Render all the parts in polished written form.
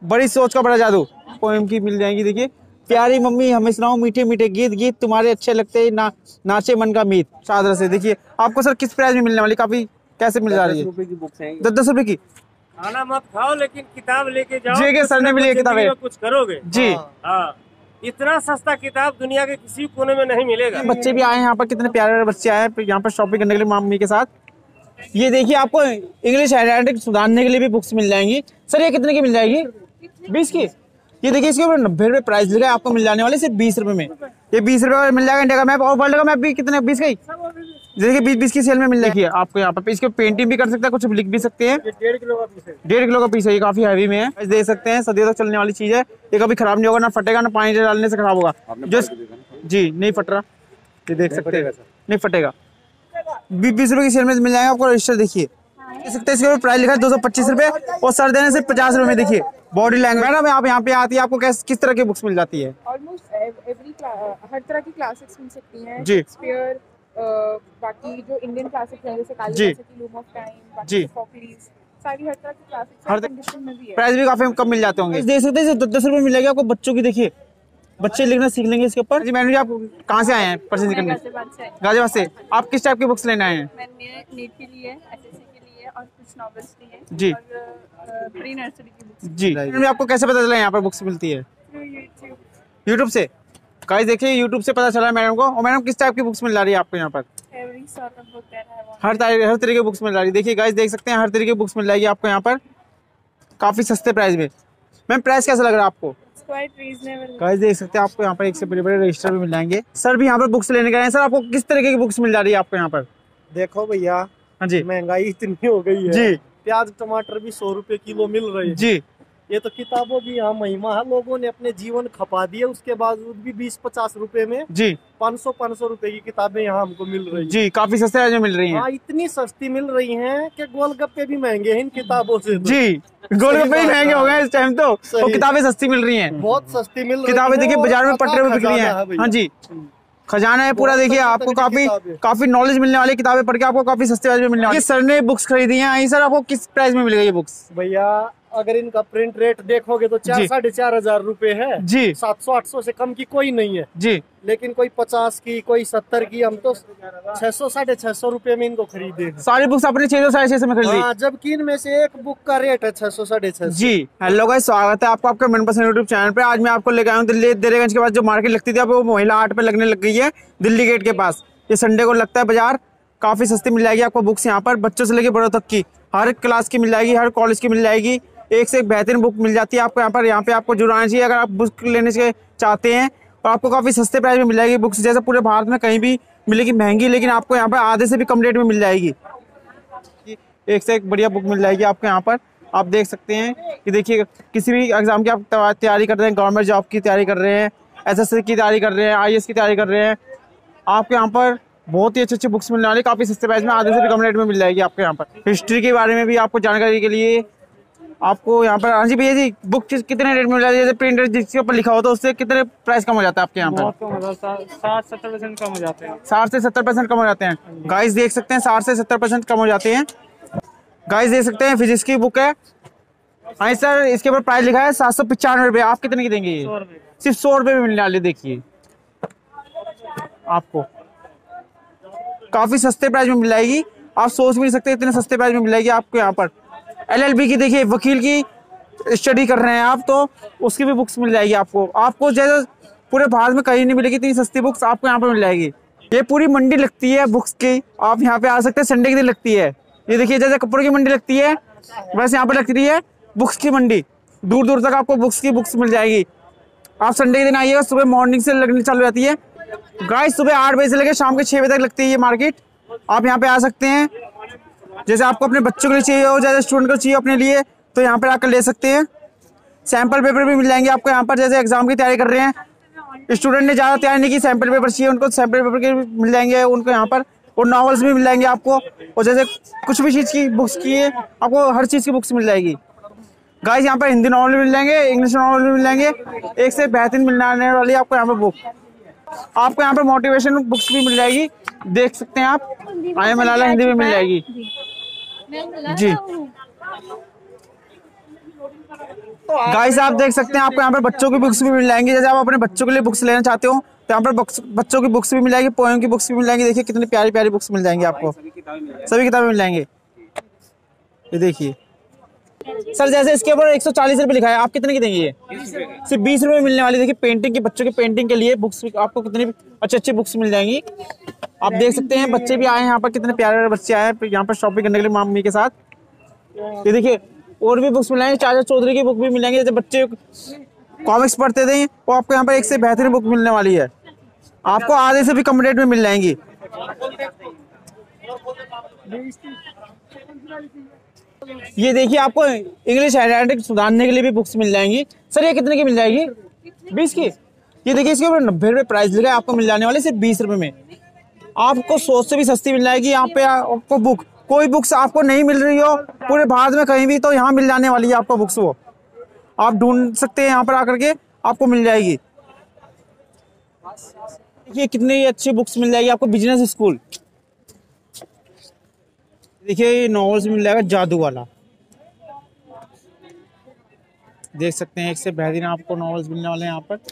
बड़ी सोच का बड़ा जादू पोएम की मिल जाएंगी। देखिए, प्यारी मम्मी हमें सुनाओ मीठे मीठे गीत, गीत तुम्हारे अच्छे लगते हैं नाचे मन का मीत। चादर से देखिए आपको सर किस प्राइस में मिलने वाली, काफी कैसे मिल जा रही है? 10 रुपए की बुक्स हैं। 10 रुपए की। खाना मत खाओ लेकिन किताब लेके जाओ। जी के सर ने मिली किताबें, कुछ करोगे जी। हाँ, इतना सस्ता किताब दुनिया के किसी कोने में नहीं मिलेगा। बच्चे भी आए हैं यहाँ पर, कितने प्यारे बच्चे आए हैं यहाँ पर शॉपिंग करने के लिए मम्मी के साथ। ये देखिए आपको इंग्लिश हैंडराइटिंग सुधारने के लिए भी बुक्स मिल जाएंगी। सर ये कितने की मिल जाएगी? 20 की। ये देखिए इसके ऊपर 90 रुपए प्राइस लिखा है, आपको मिल जाने वाले सिर्फ 20 रुपए में। ये 20 रुपए में मिल जाएगा। इंडिया का मैप और वर्ल्ड का मैप भी कितने 20 का ही, देखिए 20 की सेल में मिल जाएगी आपको यहाँ पर। इसके पेंटिंग भी कर सकते हैं, कुछ लिख भी सकते हैं। 1.5 किलो का पीस है। 1.5 किलो का पीस है, ये काफी हैवी में है। देख सकते हैं सदियों तक चलने वाली चीज है, ये कभी खराब नहीं होगा, ना फटेगा, ना पानी डालने से खराब होगा। जो जी नहीं फट रहा, ये देख सकते हैं नहीं फटेगा। 20 रुपए की सेल में मिल जाएगा आपको। रजिस्टर देखिए देख सकते हैं, इसके ऊपर प्राइस लिखा है 225 रुपए और सर देने से 50 रुपए में। देखिए बॉडी लैंग्वेज मैडम आप यहाँ पे आती है, आपको किस तरह की बुक्स मिल जाती है? ऑलमोस्ट हर तरह की क्लासिक्स मिल सकती हैं जी। शेक्सपियर, बाकी जो इंडियन क्लासिक्स हैं जैसे कालिदास की लूम ऑफ टाइम, जी। बाकी सोफोक्लिस, सारी हर तरह की क्लासिक्स हर कंडीशन में भी है। प्राइस भी काफी कम मिल जाते होंगे। देख सकते हैं 10 रुपए मिलेगा आपको बच्चों की। देखिए बच्चे लिखना सीख लेंगे इसके ऊपर। जी मैडम जी आप कहाँ से आए हैं परचेज करने? गाजियाबाद से। आप किस टाइप की बुक्स लेने आए हैं? मैंने नीट के लिए, एसएससी के लिए और कुछ नॉवेल्स लिए जी। और प्री नर्सरी की बुक्स। जी मैडम आपको कैसे पता चला यहाँ पर बुक्स मिलती है? यूट्यूब से। गाइस देखिए यूट्यूब से पता चला मैडम को। और मैडम किस टाइप की बुक्स मिल रही है आपको यहाँ पर? हर तरीके की बुक्स मिल रही है। देखिए गाइस देख सकते हैं हर तरीके की बुक्स मिल जाएगी आपको यहाँ पर काफी सस्ते प्राइस में। मैम प्राइस कैसा लग रहा है आपको? गाइस देख सकते हैं आपको यहाँ पर एक से बड़े बड़े रजिस्टर भी मिल जाएंगे। सर भी यहाँ पर बुक्स लेने गए हैं। सर आपको किस तरीके की बुक्स मिल जा रही है आपको यहाँ पर? देखो भैया, हाँ जी, महंगाई इतनी हो गई है जी। प्याज टमाटर भी 100 रुपए किलो मिल रहे हैं जी। ये तो किताबों की यहाँ महिमा है। लोगों ने अपने जीवन खपा दिए, उसके बावजूद भी 20-50 रुपए में जी 500 रुपए की किताबें यहाँ हमको मिल रही है। जी काफी सस्ते प्राइस में मिल रही हैं। हाँ इतनी सस्ती मिल रही हैं कि गोलगप्पे भी महंगे हैं इन किताबों से तो। जी गोलगप्पे ही महंगे हो गए इस टाइम तो, और किताबें सस्ती मिल रही हैं। बहुत सस्ती मिल रही है। किताबें देखिए बाजार में पटरे में बिक रही हैं। हाँ जी खजाना है पूरा। देखिए आपको काफी नॉलेज मिलने वाली किताबें पढ़ के आपको काफी सस्ते प्राइस में मिलने वाली। सर ने बुक्स खरीदी हैं। सर आपको किस प्राइस में मिल गई ये बुक्स? भैया अगर इनका प्रिंट रेट देखोगे तो 4-4.5 रुपए है जी। 700-800 से कम की कोई नहीं है जी। लेकिन कोई 50 की कोई 70 की, हम तो 600-650 रुपए में इनको खरीदे। सारी बुक्स अपने 600-650 में खरीदी। जबकि इनमें से एक बुक का रेट है 600-650 जी। हेलो गाइस स्वागत है आपको आपके मनपसंद यूट्यूब चैनल पे। आज मैं आपको लेकर आया हूँ दिल्ली दरियागंज के पास जो मार्केट लगती थी अब वो महिला हाट पे लगने लग गई है दिल्ली गेट के पास। ये संडे को लगता है बाजार। काफी सस्ती मिल जाएगी आपको बुक्स यहाँ पर, बच्चों से लेकर बड़ों तक की हर क्लास की मिल जाएगी, हर कॉलेज की मिल जाएगी। एक से एक बेहतरीन बुक मिल जाती है आपको यहाँ पर। यहाँ पे आपको जरूर आना चाहिए अगर आप बुक लेने से चाहते हैं। और आपको काफी सस्ते प्राइस में मिल जाएगी बुक्स, जैसे पूरे भारत में कहीं भी मिलेगी महंगी, लेकिन आपको यहाँ पर आधे से भी कम रेट में मिल जाएगी। एक से एक बढ़िया बुक मिल जाएगी आपको यहाँ पर। आप देख सकते हैं कि देखिए किसी भी एग्जाम की आप तैयारी कर रहे हैं, गवर्नमेंट जॉब की तैयारी कर रहे हैं, एसएससी की तैयारी कर रहे हैं, आईएएस की तैयारी कर रहे हैं, आपको यहाँ पर बहुत ही अच्छी बुक्स मिलने वाली काफी सस्ते प्राइस में, आधे से भी कम रेट में मिल जाएगी आपको यहाँ पर। हिस्ट्री के बारे में भी आपको जानकारी के लिए आपको यहाँ पर। हाँ जी भैया जी बुक कितने रेट में मिल जाती है? जैसे प्रिंटर जिसके ऊपर लिखा हो तो उससे कितने प्राइस कम हो जाता है आपके यहाँ पर? 60-70% कम हो जाते हैं। 60 से 70% कम हो जाते हैं। गाइस देख सकते हैं 60 से 70% कम हो जाते हैं। गाइस देख सकते हैं फिजिक्स की बुक है। हाँ सर इसके ऊपर प्राइस लिखा है 795 रुपए। आप कितने की देंगे? ये सिर्फ 100 रुपए में मिलने वाले। देखिए आपको काफी सस्ते प्राइस में मिल जाएगी। आप सोच भी नहीं सकते इतने सस्ते प्राइस में मिल जाएगी आपको यहाँ पर। एलएलबी की देखिए वकील की स्टडी कर रहे हैं आप तो उसकी भी बुक्स मिल जाएगी आपको। आपको जैसे पूरे भारत में कहीं नहीं मिलेगी इतनी सस्ती बुक्स आपको यहाँ पर मिल जाएगी। ये पूरी मंडी लगती है बुक्स की, आप यहाँ पे आ सकते हैं। संडे के दिन लगती है। ये देखिए जैसे कपड़ों की मंडी लगती है वैसे यहाँ पे लगती है बुक्स की मंडी। दूर दूर तक आपको बुक्स मिल जाएगी। आप संडे के दिन आइएगा, सुबह मॉर्निंग से लगनी चालू रहती है। गाइस सुबह 8 बजे से लेकर शाम के 6 बजे तक लगती है ये मार्केट। आप यहाँ पे आ सकते हैं। जैसे आपको अपने बच्चों के लिए चाहिए हो, जैसे स्टूडेंट को चाहिए अपने लिए, तो यहाँ पर आकर ले सकते हैं। सैंपल पेपर भी मिल जाएंगे आपको यहाँ पर। जैसे एग्जाम की तैयारी कर रहे हैं स्टूडेंट ने ज़्यादा तैयारी नहीं की, सैंपल पेपर चाहिए उनको, सैंपल पेपर के मिल जाएंगे उनको यहाँ पर। और नॉवेल्स भी मिल जाएंगे आपको। और जैसे कुछ भी चीज़ की बुक्स की है आपको हर चीज़ की बुक्स मिल जाएगी। गाइस यहाँ पर हिंदी नॉवल मिल जाएंगे, इंग्लिश नॉवल भी मिल जाएंगे, एक से बेहतरीन मिलने वाली आपको यहाँ पर बुक। आपको यहाँ पर मोटिवेशन बुक्स भी मिल जाएगी, देख सकते हैं आप। आई एम मलाला हिंदी में मिल जाएगी जी। गाइस आप देख सकते हैं आपको यहाँ पर बच्चों की बुक्स भी मिल जाएंगी। जैसे आप अपने बच्चों के लिए बुक्स लेना चाहते हो तो यहाँ पर बच्चों की बुक्स भी मिल जाएगी, पोएम की बुक्स भी मिल जाएंगी। देखिए कितनी प्यारी प्यारी बुक्स मिल जाएंगी आपको, सभी किताबें मिल जाएंगी। ये देखिए सर, जैसे इसके ऊपर 140 रुपये लिखा है, आप कितने की देंगे? ये सिर्फ 20 रुपये मिलने वाली। देखिए पेंटिंग की, बच्चों की पेंटिंग के लिए बुक्स आपको कितनी अच्छी अच्छी बुक्स मिल जाएंगी। आप देख सकते हैं बच्चे भी आए हैं यहाँ पर, कितने प्यारे प्यारे बच्चे आए हैं यहाँ पर शॉपिंग करने के लिए मम्मी के साथ। ये देखिए और भी बुक्स मिल जाएंगे, चाचा चौधरी की बुक भी मिल जाएंगी। जैसे बच्चे कॉमिक्स पढ़ते थे वो आपको यहाँ पर एक से बेहतरीन बुक मिलने वाली है, आपको आधे से भी कम रेट में मिल जाएंगी। ये देखिए आपको इंग्लिश हैंडराइटिंग सुधारने के लिए भी बुक्स मिल जाएंगी। सर ये कितने की मिल जाएगी? 20 की। ये देखिए इसके ऊपर 90 रुपये प्राइस लिखा है, आपको मिल जाने वाले सिर्फ 20 रुपये में। आपको 100 से भी सस्ती मिल जाएगी यहाँ पे आपको बुक। कोई बुक्स आपको नहीं मिल रही हो पूरे भारत में कहीं भी, तो यहाँ मिल जाने वाली है आपको बुक्स। वो आप ढूंढ सकते हैं यहाँ पर आकर के, आपको मिल जाएगी। देखिए कितनी अच्छी बुक्स मिल जाएगी आपको। बिजनेस स्कूल, देखिए ये नॉवेल्स मिल जाएगा, जादू वाला देख सकते हैं, एक से बेहतरीन आपको नॉवेल्स मिलने वाले हैं यहाँ पर।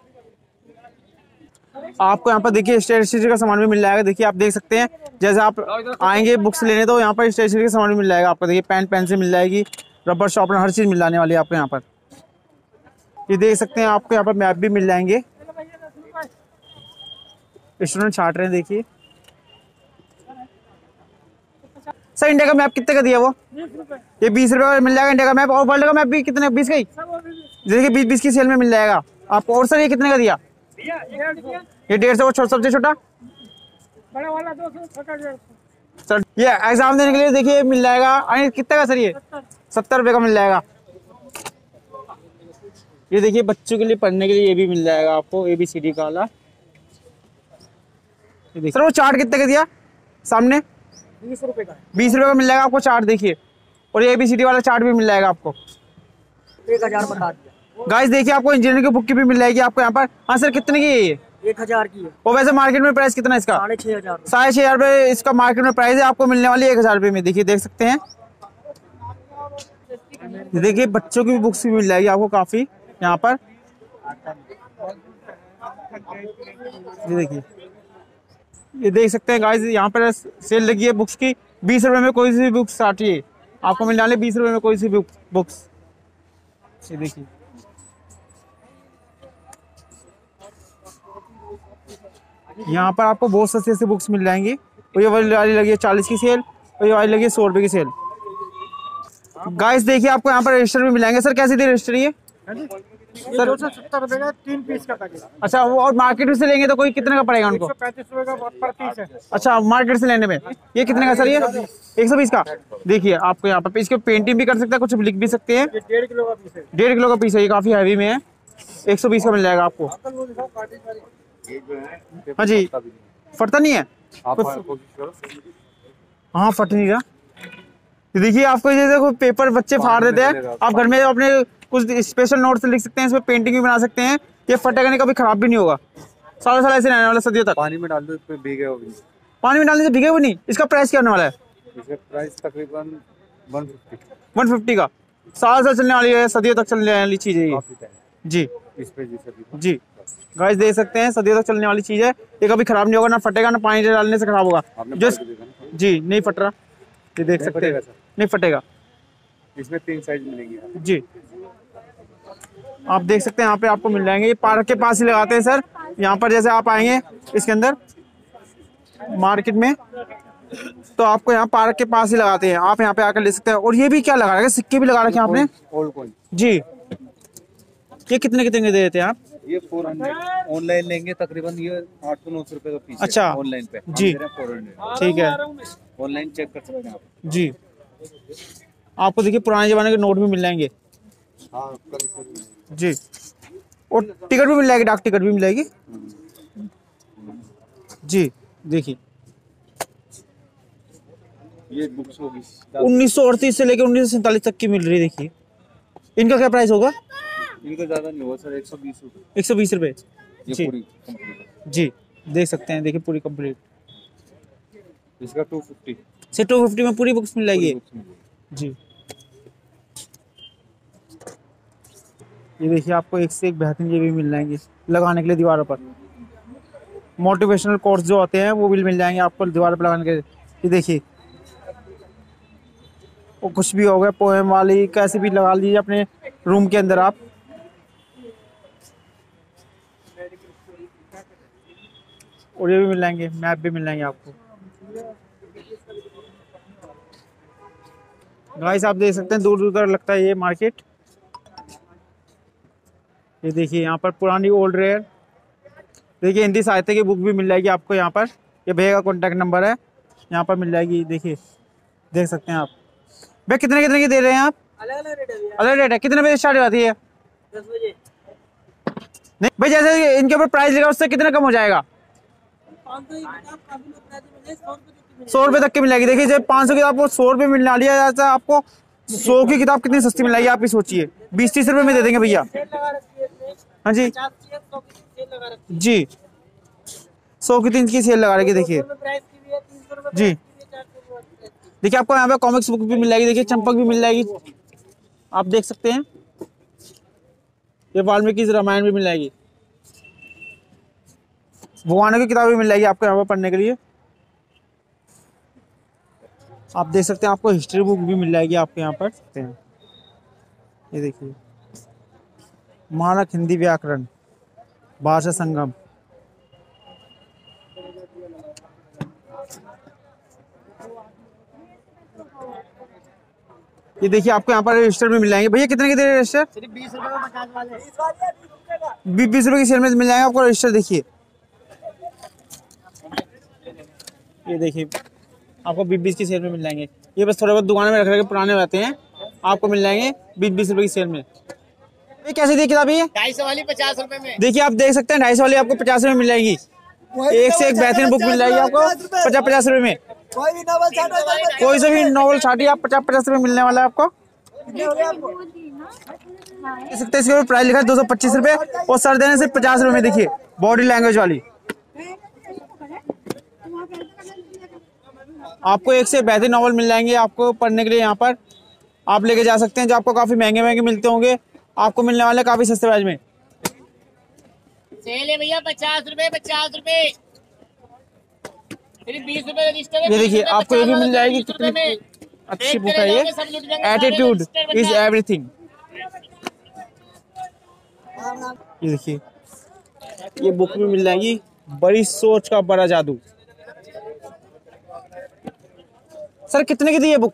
आपको यहाँ पर देखिए स्टेशनरी का सामान भी मिल जाएगा। देखिए आप देख सकते हैं जैसे आप आएंगे बुक्स लेने तो यहाँ पर स्टेशनरी का सामान भी मिल जाएगा आपको। देखिए पेन पेंसिल मिल जाएगी, रबर शार्पनर, हर चीज़ मिल जाने वाली है आपको यहाँ पर। ये देख सकते हैं आपको यहाँ पर मैप भी मिल जाएंगे, स्टूडेंट छाट रहे हैं। देखिए सर इंडिया का मैप कितने का दिया वो? ये 20 रुपये का मिल जाएगा इंडिया का मैप। और वर्ल्ड का मैप भी कितने? 20 का ही। देखिए 20-20 की सेल में मिल जाएगा आपको। और सर ये कितने का दिया? ये 150। सबसे छोटा बड़ा वाला 200, छोटा 150। सर ये एग्जाम देने के लिए देखिए मिल जाएगा। कितने का सर? ये 70 रुपये का मिल जाएगा। ये देखिए बच्चों के लिए पढ़ने के लिए ये भी मिल जाएगा आपको, ABCD का वाला। सर वो चार्ट कितने का दिया सामने? 20 रुपये का। 20 रुपये का मिल जाएगा आपको चार्ट। देखिए और ये ABCD वाला चार्ट भी मिल जाएगा आपको। 1000 बता दिया। गाइस देखिए आपको इंजीनियरिंग की बुक की भी मिल जाएगी आपको यहाँ पर। हाँ सर कितने की है ये? 1000 की है। और वैसे मार्केट में प्राइस कितना है इसका? 6500। 6500 रुपये इसका मार्केट में प्राइस है, आपको मिलने वाली है 1000 रुपये में। देखिए देख सकते हैं, देखिए बच्चों की भी बुक्स भी मिल जाएगी आपको काफी यहाँ पर। ये देखिए, ये देख सकते हैं गाइस यहाँ पर सेल लगी है बुक्स की। 20 रुपये में कोई सी भी बुक्स आती है आपको मिल जाने, 20 रुपये में कोई सी भी बुक्स। ये देखिए यहाँ पर आपको बहुत सस्ते से बुक्स मिल जाएंगी। और ये वाली लगी है 40 की सेल, और ये वाली लगी है 100 रुपये की सेल। गाइस देखिए आपको यहाँ पर रजिस्टर भी मिलेंगे। सर कैसे दी रजिस्टर ये? सर 270 रुपये का 3 पीस का पैकेट। अच्छा वो और मार्केट से लेंगे तो कोई कितने का पड़ेगा उनको? 135 रुपये का पर पीस है। अच्छा मार्केट से लेने में ये कितने का सर? ये 120 का। देखिए आपको यहाँ पर इसके पेंटिंग भी कर सकते हैं, कुछ लिख भी सकते हैं। 1.5 किलो का पीस है। 1.5 किलो का पीस है, ये काफी हैवी में है। 120 का मिल जाएगा आपको। हाँ जी, फटता नहीं है? हाँ फट नहीं रहा। देखिए आपको जैसे पेपर बच्चे फाड़ देते हैं, आप घर में अपने कुछ स्पेशल नोट्स लिख सकते हैं, इसमें पेंटिंग भी बना सकते हैं। ये फटेगा नहीं, कभी खराब भी नहीं होगा, सालों साल ऐसे रहने वाला, सदियों तक। पानी में डाल दो तो भीगे भी। पानी में डालने से भीगे भी नहीं। इसका प्राइस क्या होने वाला है? इसका प्राइस तकरीबन 150 का। साल साल चलने वाली है, सदियों तक चलने वाली चीज है ये। जी जी गाइस देख सकते हैं, सदियों तक चलने वाली चीज है। ये कभी खराब नहीं होगा, ना फटेगा, ना पानी डालने से खराब होगा। जो जी नहीं फट रहा, ये देख सकते हैं, नहीं फटेगा। इसमें 3 साइज मिलेंगे जी। आप देख सकते हैं यहाँ पे आपको मिल जाएंगे। ये पार्क के पास ही लगाते हैं सर। यहाँ पर जैसे आप आएंगे इसके अंदर मार्केट में तो आपको यहाँ पार्क के पास ही लगाते हैं, आप यहाँ पे आकर ले सकते हैं। और ये भी क्या लगा रखे, सिक्के भी लगा रखे हैं आपने? ओल्ड कॉइन जी। ये कितने कितने के देते हैं आप? ये 400। ऑनलाइन लेंगे तकरीबन ये 800-900 रुपए का पीस। अच्छा ऑनलाइन पे जी 400। ठीक है, ऑनलाइन चेक कर सकते हैं आप जी। आपको देखिए पुराने जमाने के नोट भी मिल जाएंगे। हाँ जी। और टिकट भी मिल जाएगी, डाक टिकट भी मिल जाएगी जी। देखिए ये बुक्स होगी 1938 से लेकर 1947 तक की मिल रही है। देखिए इनका क्या प्राइस होगा? इनका ज्यादा नहीं होगा सर, 120 रुपए। 120 रुपये ये जी। पूरी कंप्लीट जी देख सकते हैं, देखिए पूरी कंप्लीट। इसका 250 से 250 में पूरी बुक्स मिल जाएगी जी। ये देखिए आपको एक से एक बेहतरीन ये भी मिल जाएंगे लगाने के लिए दीवारों पर। मोटिवेशनल कोट्स जो होते हैं वो भी मिल जाएंगे आपको दीवार पर लगाने के लिए। ये देखिए वो कुछ भी हो गया, पोएम वाली कैसे भी लगा लीजिए अपने रूम के अंदर आप। और ये भी मिल जाएंगे, मैप भी मिल जाएंगे आपको। गाइस आप देख सकते हैं दूर दूर तक लगता है ये मार्केट। ये देखिए यहाँ पर पुरानी ओल्ड रेयर, देखिए हिंदी साहित्य की बुक भी मिल जाएगी आपको यहाँ पर। ये भैया का कॉन्टैक्ट नंबर है, यहाँ पर मिल जाएगी। देखिए देख सकते हैं आप। भैया कितने कितने की दे रहे हैं आप? अलग रेट है। कितने बजे स्टार्ट हो जाती है? 10 बजे। नहीं भाई, जैसे इनके ऊपर प्राइस लगा उससे कितना कम हो जाएगा? 100 रुपये तक की मिल जाएगी। देखिए जब 500 की आपको 100 रुपये मिलने वाली है, जैसा आपको 100 की किताब कितनी सस्ती मिल जाएगी आप ही सोचिए। 20-30 रुपये में दे देंगे भैया। हाँ जी जी, 100 की 3 की सेल लगा रखी। देखिए जी, देखिए आपको यहाँ पे कॉमिक्स बुक भी मिल जाएगी। देखिए चंपक भी मिल जाएगी, आप देख सकते हैं। ये वाल्मीकि रामायण भी मिल जाएगी, भगवानों की किताब भी मिल जाएगी आपको यहाँ पर पढ़ने के लिए। आप देख सकते हैं आपको हिस्ट्री बुक भी मिल जाएगी आपको यहाँ पर। ये देखिए मानक हिंदी व्याकरण, भाषा संगम। ये देखिए आपको यहाँ पर रजिस्टर भी मिल जाएंगे। भैया कितने के दे रहे हैं रजिस्टर? 20 रुपए में 50 वाले। 20 रुपए की सेल में मिल जाएंगे आपको रजिस्टर। देखिए ये देखिए आपको 20 की सेल में मिल जाएंगे। ये बस थोड़े बहुत दुकान में रख रखे पुराने रहते हैं, आपको मिल जाएंगे 20 रुपए की सेल में। ये कैसे दी किताब? ये 250 वाली 50 रुपए में। देखिए आप देख सकते हैं 250 वाली आपको 50 रुपए में मिल जाएगी। एक से एक बेहतरीन बुक मिल जाएगी आपको 50-50 रुपए में। कोई से भी नॉवल छाटिए आप 50-50 रुपए मिलने वाला है आपको। देख सकते हैं इसके ऊपर प्राइस लिखा है 225 रुपए और सर देने से 50 रुपए में। देखिए बॉडी लैंग्वेज वाली आपको एक से बेहतरीन नॉवल मिल जाएंगे आपको पढ़ने के लिए। यहाँ पर आप लेके जा सकते हैं, जो आपको काफी महंगे महंगे मिलते होंगे, आपको मिलने वाले काफी सस्ते प्राइस में। सेल है भैया 50 रुपए 50 रुपए, सिर्फ 20 रुपए रजिस्टर है। ये देखिए आपको ये भी मिल जाएगी, कितनी अच्छी बुक है ये। Attitude is everything. ये देखिए ये बुक भी मिल जाएगी, बड़ी सोच का बड़ा जादू। सर कितने की दी है बुक?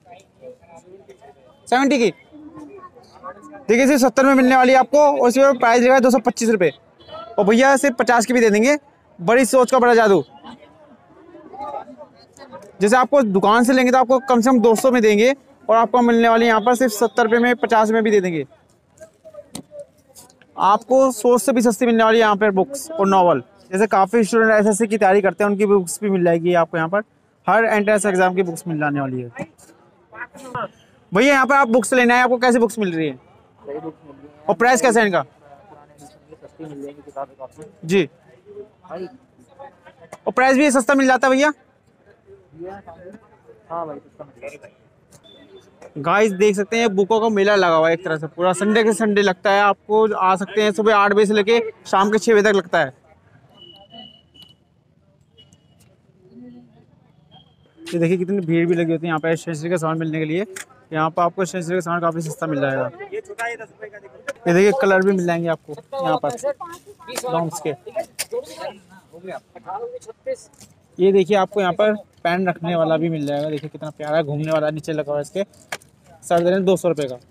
70 की। देखिए सिर्फ 70 में मिलने वाली है आपको और इसमें प्राइस लगा है 225 रुपए। और भैया सिर्फ 50 की भी दे देंगे, बड़ी सोच का बड़ा जादू। जैसे आपको दुकान से लेंगे तो आपको कम से कम 200 में देंगे और आपको मिलने वाली यहाँ पर सिर्फ 70 रुपए में, 50 में भी दे देंगे। आपको सोच से भी सस्ती मिलने वाली है यहाँ पर बुक्स और नॉवल। जैसे काफी स्टूडेंट एसएससी की तैयारी करते हैं, उनकी बुक्स भी मिल जाएगी आपको यहाँ पर। हर एंट्रेंस एग्जाम की बुक्स मिल जाने वाली है। भैया यहाँ पर आप बुक्स लेना है, आपको कैसी बुक्स मिल रही है और प्राइस कैसा है इनका? जी और प्राइस भी सस्ता मिल जाता है भैया। गाइस देख सकते हैं बुकों का मेला लगा हुआ है एक तरह से, पूरा संडे के संडे लगता है। आपको आ सकते हैं, सुबह 8 बजे से लेके शाम के 6 बजे तक लगता है। ये देखिए कितनी भीड़ भी लगी होती है यहाँ पे स्टेशनरी का सामान मिलने के लिए। यहाँ पर आपको स्टेशनरी का सामान काफी सस्ता मिल जाएगा। ये देखिए कलर भी मिल जाएंगे आपको यहाँ पर डॉम्स के। ये देखिए आपको यहाँ पर पेन रखने वाला भी मिल जाएगा। देखिए कितना प्यारा है, घूमने वाला नीचे लगा हुआ है इसके। सर दे रहे हैं 200 रुपए का।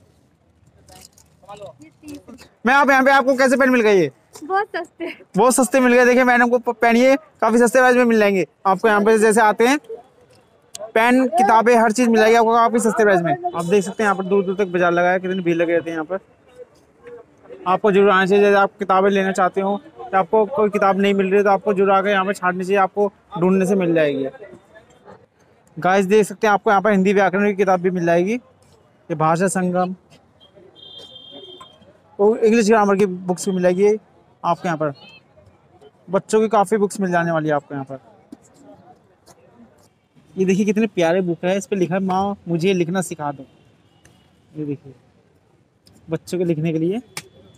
मैं आप यहाँ पे आपको कैसे पेन मिल गई? बहुत सस्ते मिल गए। देखिए मैडम को पेन ये काफी सस्ते प्राइस में मिल जाएंगे आपको। यहाँ पे जैसे आते हैं पेन, किताबें, हर चीज मिल जाएगी आपको काफी सस्ते प्राइस में। आप देख सकते हैं यहाँ पर दूर दूर तक बाजार लगा है, कितनी भीड़ लगे रहते हैं यहाँ पर। आपको जरूर आना चाहिए। जैसे आप किताबें लेना चाहते हो तो आपको कोई किताब नहीं मिल रही तो आपको जरूर आकर यहाँ पर छाटनी चाहिए, आपको ढूंढने से मिल जाएगी। गाइस देख सकते हैं आपको यहाँ पर हिंदी व्याकरण की किताब भी मिल जाएगी, ये भाषा संगम और इंग्लिश ग्रामर की बुक्स भी मिल जाएगी आपको यहाँ पर। बच्चों की काफ़ी बुक्स मिल जाने वाली है आपको यहाँ पर। ये देखिए कितने प्यारे बुक है, इस पर लिखा है माँ मुझे लिखना सिखा दो। ये देखिए बच्चों के लिखने के लिए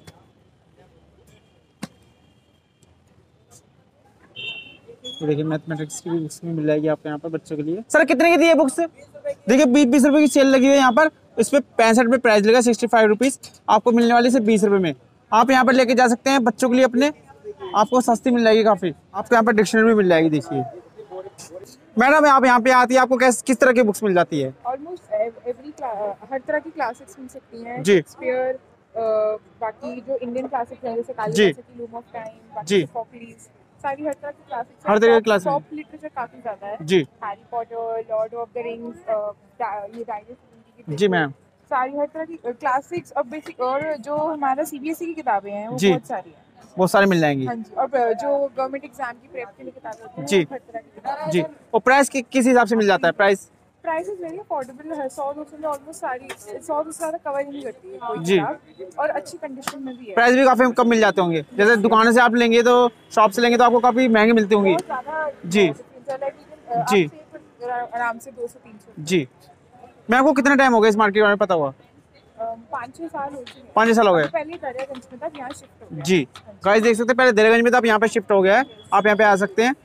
देखिए मैथमेटिक्स की बुक्स भी मिल जाएगी आपको यहाँ पर बच्चों के लिए। सर कितने की दी है बुक्स? देखिए 20-20 रुपए की सेल लगी हुई है यहाँ पर। इस पे 65 रुपये प्राइस लगा, 65 रुपीज़ आपको मिलने वाली सिर्फ 20 रुपये में। आप यहाँ पर लेके जा सकते हैं बच्चों के लिए अपने, आपको सस्ती मिल जाएगी काफ़ी। आपको यहाँ पर डिक्शनरी भी मिल जाएगी। देखिए मैडम आप यहाँ पे आती है, आपको किस तरह की बुक्स मिल जाती है? ऑलमोस्ट एवरी हर तरह की क्लासिक्स मिल सकती हैं जी। शेक्सपियर, बाकी जो इंडियन क्लासिक्स हैं जैसे कालिदास की लूम ऑफ टाइम, बाकी सोफोक्लिस, सारी हर तरह की क्लासिक्स, हर तरह की क्लासिक्स। सॉफ्ट लिटरेचर काफी ज्यादा है जी। Harry Potter, Lord of the Rings, ये डायनेस्टी। जी मैम। सारी हर तरह की क्लासिक्स और बेसिक, और जो हमारा सीबीएसई की किताबें हैं वो जी। बहुत सारी हैं, बहुत सारे मिल जाएंगी। हाँ जी। और जो गवर्नमेंट एग्जाम की प्रेप के लिए किताबें होती हैं जी। वो हर तरह की किताबें। जी। और प्राइस किस हिसाब से मिल जाता है? प्राइसेस वेरी अफोर्डेबल है, 100-200 में ऑलमोस्ट सारी, 100 से ज़्यादा कवर नहीं करती है कोई जी। किताब, और अच्छी कंडीशन में भी है। प्राइस भी काफी कम मिल जाते होंगे, जैसे दुकान से आप लेंगे तो, शॉप से लेंगे तो आपको काफी महंगे मिलती होंगी। बहुत ज़्यादा जी। जी। आराम से 200-300। जी। मैं आपको कितना टाइम हो गया इस मार्केट में पता हुआ? 5-6 साल हो चुके हैं। 5-6 साल हो गए। पहले दरियागंज में था, यहाँ शिफ्ट हो गया। जी गाइस देख सकते हैं, पहले दरियागंज में था, अब यहाँ पे शिफ्ट हो गया है। आप यहाँ पे आ सकते हैं।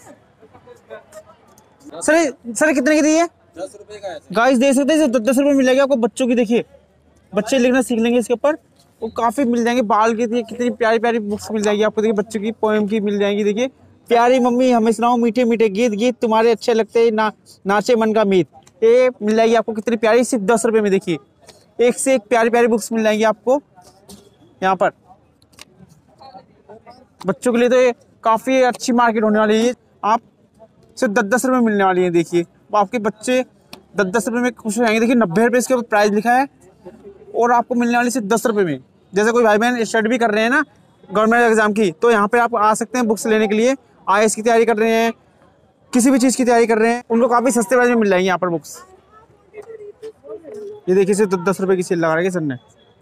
सर कितने की दी है? 10 रुपए का है गाइस देख सकते हैं 10 रुपये मिलेगा आपको बच्चों की। देखिए बच्चे लिखना सीख लेंगे इसके ऊपर, वो काफी मिल जाएंगे। बाल की कितनी प्यारी प्यारी बुक्स मिल जाएगी आपको। देखिए बच्चों की पोएम की मिल जाएगी। देखिए प्यारी मम्मी हमें सुनाओ मीठे मीठे गीत, गीत तुम्हारे अच्छे लगते नाचे मन का मीत, ये मिल जाएगी आपको कितनी प्यारी, सिर्फ 10 रुपये में। देखिए एक से एक प्यारी प्यारी बुक्स मिल जाएंगी आपको यहाँ पर बच्चों के लिए। तो ये काफी अच्छी मार्केट होने वाली है। आप सिर्फ 10-10 रुपये मिलने वाली है। देखिए आपके बच्चे 10-10 रुपये में खुश हो जाएंगे। देखिए 90 रुपये इसके ऊपर प्राइस लिखा है और आपको मिलने वाली सिर्फ 10 रुपये में। जैसे कोई भाई बहन स्टडी भी कर रहे हैं ना गवर्नमेंट एग्जाम की, तो यहाँ पे आप आ सकते हैं बुक्स लेने के लिए। IAS की तैयारी कर रहे हैं, किसी भी चीज़ की तैयारी कर रहे हैं, उनको काफ़ी सस्ते प्राइस में मिल जाएंगी यहाँ पर बुक्स। ये देखिए सिर्फ 10 रुपये की सेल लगा रही है सर ने।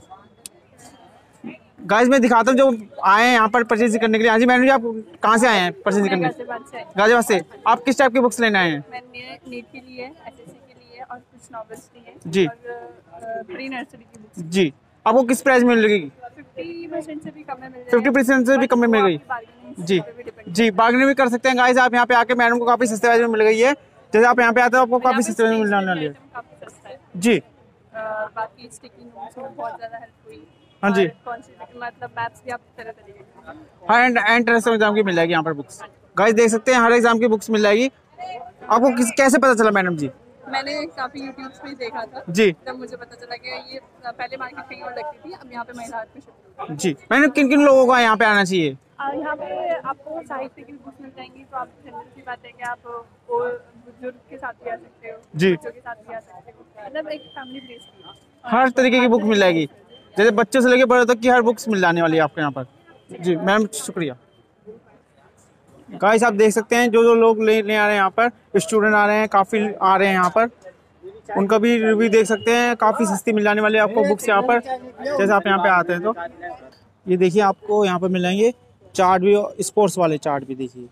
गाइस मैं दिखाता हूँ जो आए हैं यहाँ पर परचेज करने के लिए। हाँ जी मैडम जी, आप कहाँ से आए हैं परचेज करने? गाजियाबाद से। आप किस टाइप की बुक्स लेने आए हैं? मैंने नीट के लिए, SSC के लिए और कुछ नॉवेल्स लिए जी। और प्री नर्सरी की बुक्स। जी। आपको किस प्राइस में मिलेगी? 50% से भी कम में मिल जाएगी। 50% से भी कम में मिल गई। जी जी, बार्गेनिंग भी कर सकते हैं गाइस। आप यहाँ पे आके मैडम को काफी सस्ते प्राइस में मिल गई है। जैसे आप यहाँ पे आते हो आपको काफी सस्ते प्राइस में मिलने वाली है। काफी सस्ता है। जी। बाकी स्टिकी नोट्स में बहुत ज्यादा हेल्प हुई। हाँ जी। मतलब मैथ्स भी आप तरह तरीके के। हाँ एंड एग्जाम की मिल जाएगी यहाँ पर बुक्स। गाइस देख सकते हैं हर एग्जाम की बुक्स मिल जाएगी आपको। कैसे पता चला मैडम जी? मैंने काफी यूट्यूब पे देखा था जी। तब मुझे पता चला कि ये पहले मार्केट कहीं और लगती थी, अब यहाँ पे महिला में शिफ्ट हो गई। जी। मैंने किन लोगों का यहाँ पे आना चाहिए? यहाँ पे आपको साहित्य की बुक्स मिल जाएंगी, तो आप जनरल सी बात है कि आप और बुजुर्ग के साथ भी आ सकते हो, जी। बच्चों के साथ भी आ सकते हो, मतलब एक फैमिली प्लेस भी है। हर तरीके की बुक मिल जाएगी, जैसे बच्चों से लेके बड़े तक की हर बुक्स मिल जाने वाली है आपको यहाँ पर। जी मैम शुक्रिया। गाइस आप देख सकते हैं जो लोग लेने आ रहे हैं यहाँ पर, स्टूडेंट आ रहे हैं, काफ़ी आ रहे हैं यहाँ पर, उनका भी रिव्यू देख सकते हैं। काफ़ी सस्ती मिल जाने वाली है आपको बुक्स यहाँ पर, जैसे आप यहाँ पे आते हैं। तो ये देखिए आपको यहाँ पर मिल जाएंगे चार्ट भी, स्पोर्ट्स वाले चार्ट भी। देखिए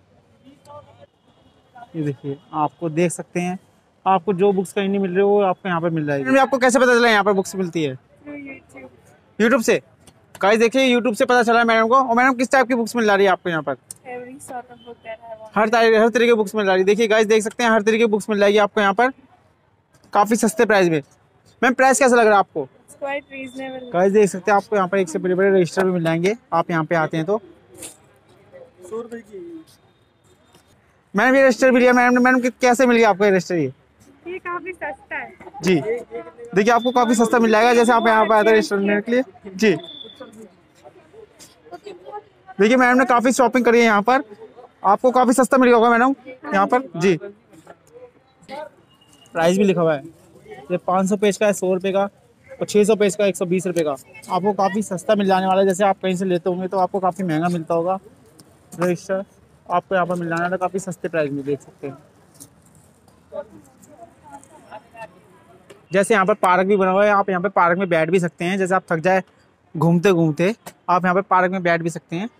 ये देखिए आपको देख सकते हैं, आपको जो बुक्स कहीं नहीं मिल रही वो आपको यहाँ पर मिल जाएगी। आपको कैसे पता चला यहाँ पर बुक्स मिलती है? यूट्यूब से। गाइस देखिए यूट्यूब से पता चला मैडम को। और मैडम किस टाइप की बुक्स मिल रही है आपको यहाँ पर? हर तरीके की बुक्स मिल रही है। देखिए गाइस देख सकते हैं हर तरीके की बुक्स मिल जाएगी आपको यहाँ पर काफ़ी सस्ते प्राइस में। मैम प्राइस कैसा लग रहा है आपको? गाइस देख सकते हैं आपको यहाँ पर एक से बड़े बड़े रजिस्टर भी मिल जाएंगे, आप यहाँ पे आते हैं तो। 100 रुपए की मैडम ये रजिस्टर भी लिया मैडम कैसे मिल गया आपको ये रजिस्टर? ये काफी सस्ता है जी। देखिए आपको काफ़ी सस्ता मिल जाएगा, जैसे आप यहाँ पे आते हैं रजिस्टर लेने के लिए। जी देखिए मैडम ने काफ़ी शॉपिंग करी है यहाँ पर, आपको काफ़ी सस्ता मिल होगा मैडम यहाँ पर। जी प्राइस भी लिखा हुआ है, ये 500 पेज का है, 100 रुपये का, और 600 पेज का 120 रुपये का। आपको काफ़ी सस्ता मिल जाने वाला है। जैसे आप कहीं से लेते होंगे तो आपको काफ़ी महंगा मिलता होगा रजिस्टर, आपको यहाँ पर मिल जाना है काफ़ी सस्ते प्राइस में, देख सकते हैं। जैसे यहाँ पर पार्क भी बना हुआ है, आप यहाँ पे पार्क में बैठ भी सकते हैं। जैसे आप थक जाए घूमते घूमते, आप यहाँ पे पार्क में बैठ भी सकते हैं।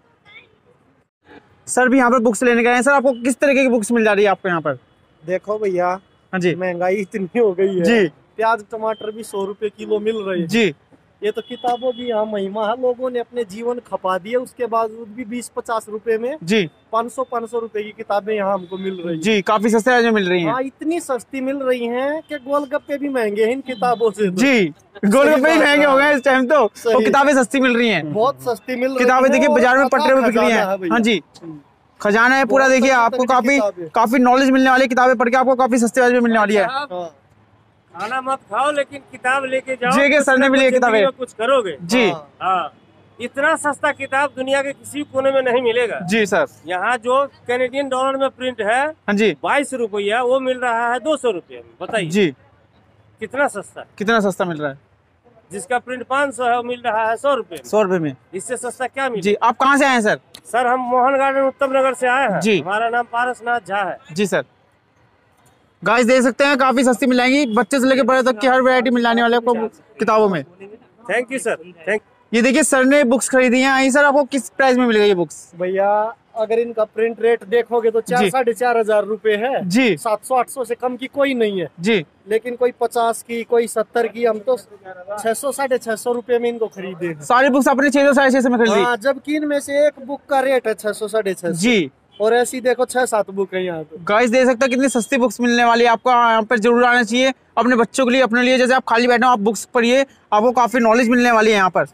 सर भी यहाँ पर बुक्स लेने गए हैं। सर आपको किस तरीके की बुक्स मिल जा रही है आपको यहाँ पर? देखो भैया, हाँ जी, महंगाई इतनी हो गई है जी, प्याज टमाटर भी 100 रुपए किलो मिल रहे हैं जी, ये तो किताबों की यहाँ महिमा है, लोगों ने अपने जीवन खपा दिए, उसके बावजूद भी 20-50 रुपए में जी 500 रुपए की किताबें यहाँ हमको मिल रही जी, काफी सस्ते प्राइस में मिल रही हैं। हाँ, इतनी सस्ती मिल रही हैं कि गोलगप्पे भी महंगे हैं इन किताबों से तो। जी, गोलगप्पे ही महंगे हो गए इस टाइम तो किताबें सस्ती मिल रही हैं, बहुत सस्ती मिल रही है। किताबें देखिए बाजार में पटरे में बिक रही हैं। हाँ जी, खजाना है पूरा। देखिए आपको काफी नॉलेज मिलने वाली किताबें पढ़ के आपको काफी सस्ते प्राइस में मिलने वाली है। खाना मत खाओ लेकिन किताब लेके जाओ, जी के सर ने भी लिए किताबें, कुछ करोगे जी। हाँ, इतना सस्ता किताब दुनिया के किसी कोने में नहीं मिलेगा जी सर। यहाँ जो कैनेडियन डॉलर में प्रिंट है हाँ जी 22 रुपया, वो मिल रहा है 200 रुपये में। बताइए जी कितना सस्ता, कितना सस्ता मिल रहा है। जिसका प्रिंट 500 है वो मिल रहा है 100 रुपये, 100 रुपये में। इससे सस्ता क्या मिले। जी, आप कहाँ से आए हैं सर? सर हम मोहन गार्डन उत्तम नगर से आए हैं जी। हमारा नाम पारसनाथ झा है जी सर। गाइस देख सकते हैं काफी सस्ती मिल जाएंगी, बच्चे से लेकर बड़े तक की हर वैरायटी मिल जाने वाले आपको किताबों में। Thank you sir, thank. ये देखिए सर ने बुक्स खरीदी हैं। आई सर आपको किस प्राइस में मिलेगा ये बुक्स? भैया अगर इनका प्रिंट रेट देखोगे तो 4-4.5 रुपए है जी। 700-800 से कम की कोई नहीं है जी। लेकिन कोई 50 की, कोई 70 की, हम तो 600-650 रुपए में इनको खरीदे। सारी बुक्स आपने 600-650 में खरीदी? हाँ, जबकि इनमें से एक बुक का रेट है 600-650 जी, और ऐसी देखो 6-7 बुक है यहाँ पे। गाइस देख सकते हैं कितनी सस्ती बुक्स मिलने वाली है आपको। यहाँ पर जरूर आना चाहिए अपने बच्चों के लिए, अपने लिए। जैसे आप खाली बैठे हो आप बुक्स पढ़िए, आपको काफी नॉलेज मिलने वाली है यहाँ पर।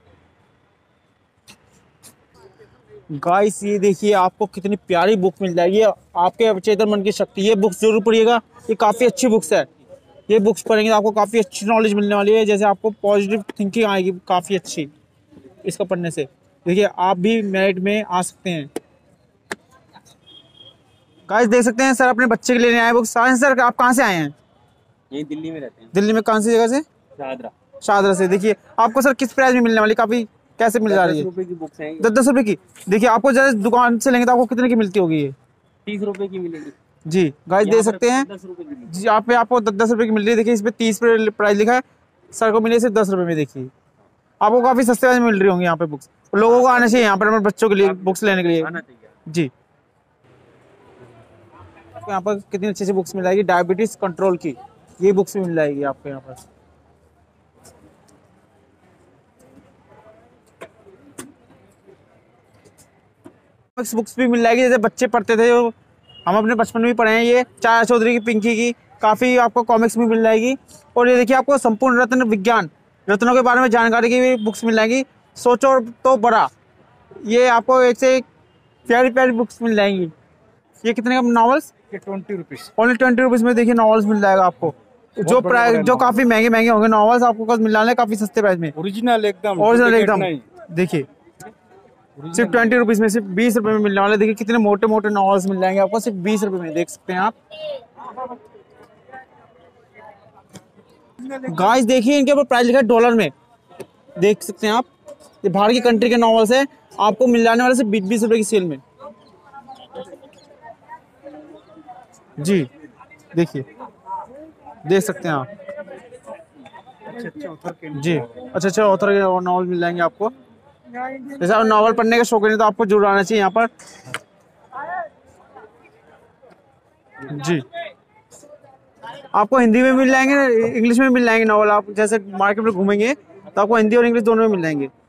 गाइस ये देखिए आपको कितनी प्यारी बुक मिल जाएगी, आपके अवचेतन मन की शक्ति। ये बुक्स जरूर पढ़िएगा, ये काफ़ी अच्छी बुक्स है। ये बुक्स पढ़ेंगे तो आपको काफ़ी अच्छी नॉलेज मिलने वाली है। जैसे आपको पॉजिटिव थिंकिंग आएगी काफ़ी अच्छी इसको पढ़ने से। देखिए आप भी मेरिट में आ सकते हैं। गाइस देख सकते हैं सर अपने बच्चे के लिए आए बुक्स। सर आप कहाँ से आए हैं? यही दिल्ली में रहते हैं। दिल्ली में कौन सी जगह से? शाहदरा से। देखिए आपको सर किस प्राइस में मिलने वाली, काफ़ी कैसे मिल जा रही है? 10 रुपए की बुक्स हैं। 10 रुपए की। देखिए आपको जैसे दुकान से लेंगे तो आपको कितने की मिलती होगी? ये 30 रुपए की मिलेगी जी। गाइस दे सकते हैं 10 रुपए की जी, यहाँ पे आपको 10 रुपए की मिल रही है। देखिए इस पे 30 रुपए प्राइस लिखा है, सर को मिले सिर्फ 10 रुपए में। देखिए आपको काफी सस्ते प्राइस में मिल रही होंगी यहाँ पे बुक्स। लोगों को आना चाहिए यहाँ पर अपने बच्चों के लिए बुक्स लेने के लिए जी। यहाँ पर कितनी अच्छी अच्छी बुक्स मिल जाएगी, डायबिटीज कंट्रोल की ये बुक्स भी मिल जाएगी आपको यहाँ पर। बुक्स भी मिल जाएगी जैसे बच्चे पढ़ते थे, हम अपने बचपन में भी पढ़े हैं। ये चाचा चौधरी की, पिंकी की, काफ़ी आपको कॉमिक्स भी मिल जाएगी। और ये देखिए आपको संपूर्ण रत्न विज्ञान, रत्नों के बारे में जानकारी की भी बुक्स मिल जाएंगी। सोचो तो बड़ा, ये आपको एक से एक प्यारी प्यारी बुक्स मिल जाएंगी। ये कितने का नॉवेल्स? 20 रुपीज़, ओनली 20 रुपीज़ में देखिए नॉवेल्स मिल जाएगा आपको। जो प्राइस जो काफ़ी महंगे महंगे होंगे नॉवेल्स आपको मिल जाने काफ़ी सस्ते प्राइस में। ओरिजिनल एकदम देखिए सिर्फ 20 रुपीज़ में, सिर्फ 20 रुपए में मिलने वाले। देखिए कितने मोटे मोटे नॉवेल्स मिल जाएंगे आपको सिर्फ 20 रुपए में, देख सकते हैं आप। गाइस देखिए इनके ऊपर प्राइस लिखा है डॉलर में, देख सकते हैं आप। ये बाहर की कंट्री के नॉवेल्स है, आपको मिल जाने वाले सिर्फ 20 रुपए की सेल में जी। देखिए देख सकते हैं आप जी। अच्छा ऑथर के नॉवल मिल जाएंगे आपको। जैसे आप नॉवल पढ़ने के शौकीन है तो आपको जरूर आना चाहिए यहाँ पर जी। आपको हिंदी में मिल जाएंगे, इंग्लिश में मिल जाएंगे नॉवल। आप जैसे मार्केट में घूमेंगे तो आपको हिंदी और इंग्लिश दोनों में मिल जाएंगे।